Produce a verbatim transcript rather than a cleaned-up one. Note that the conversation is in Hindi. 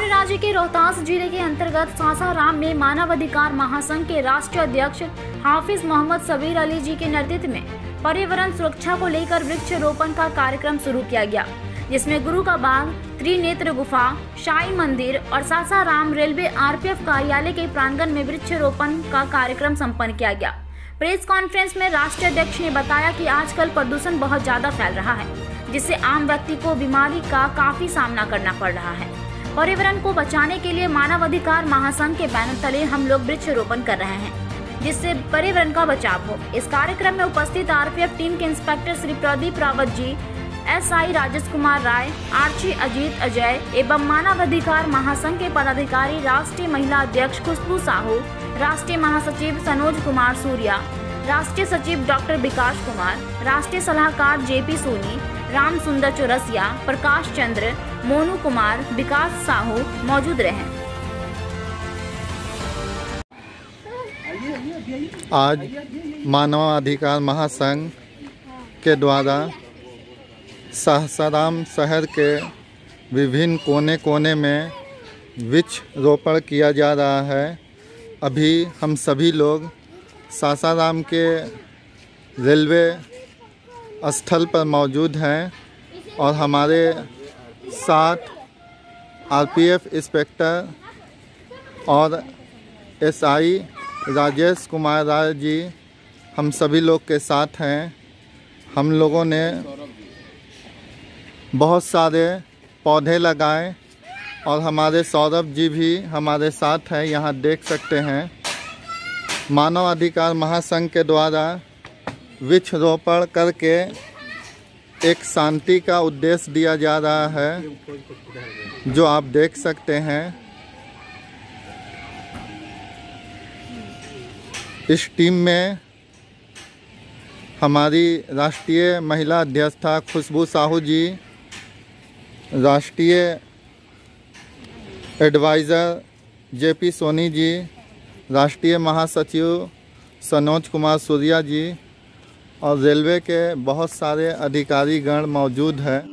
हमारे राज्य के रोहतास जिले के अंतर्गत सासाराम में मानवाधिकार महासंघ के राष्ट्रीय अध्यक्ष हाफिज मोहम्मद सबीर अली जी के नेतृत्व में पर्यावरण सुरक्षा को लेकर वृक्षारोपण का कार्यक्रम शुरू किया गया, जिसमें गुरु का बाग, त्रिनेत्र गुफा, शाही मंदिर और सासाराम रेलवे आरपीएफ कार्यालय के प्रांगण में वृक्षारोपण का कार्यक्रम संपन्न किया गया। प्रेस कॉन्फ्रेंस में राष्ट्रीय अध्यक्ष ने बताया कि आजकल प्रदूषण बहुत ज्यादा फैल रहा है, जिससे आम व्यक्ति को बीमारी का काफी सामना करना पड़ रहा है। पर्यावरण को बचाने के लिए मानवाधिकार महासंघ के बैनर तले हम लोग वृक्षारोपण कर रहे हैं, जिससे पर्यावरण का बचाव हो। इस कार्यक्रम में उपस्थित आरपीएफ टीम के इंस्पेक्टर श्री प्रदीप रावत जी, एसआई राजेश कुमार राय, आरची अजीत अजय एवं मानवाधिकार महासंघ के पदाधिकारी राष्ट्रीय महिला अध्यक्ष खुशबू साहू, राष्ट्रीय महासचिव सनोज कुमार सूर्या, राष्ट्रीय सचिव डॉक्टर विकास कुमार, राष्ट्रीय सलाहकार जेपी सोनी, राम सुंदर चौरसिया, प्रकाश चंद्र, मोनू कुमार, विकास साहू मौजूद रहे। आज मानवाधिकार महासंघ के द्वारा सासाराम शहर के विभिन्न कोने कोने में वृक्ष रोपण किया जा रहा है। अभी हम सभी लोग सासाराम के रेलवे स्थल पर मौजूद हैं और हमारे साथ आरपीएफ इंस्पेक्टर और एसआई राजेश कुमार राय जी हम सभी लोग के साथ हैं। हम लोगों ने बहुत सारे पौधे लगाए और हमारे सौरभ जी भी हमारे साथ हैं, यहाँ देख सकते हैं। मानव अधिकार महासंघ के द्वारा वृक्षारोपण करके एक शांति का उद्देश्य दिया जा रहा है, जो आप देख सकते हैं। इस टीम में हमारी राष्ट्रीय महिला अध्यक्षा खुशबू साहू जी, राष्ट्रीय एडवाइज़र जेपी सोनी जी, राष्ट्रीय महासचिव सनोज कुमार सूर्या जी और रेलवे के बहुत सारे अधिकारीगण मौजूद हैं।